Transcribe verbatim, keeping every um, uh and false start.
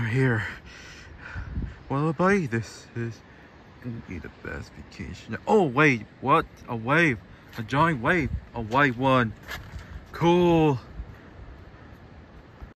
I'm here. Well, buddy, this is gonna be the best vacation. Oh, wait, what? A wave. A giant wave. A white one. Cool.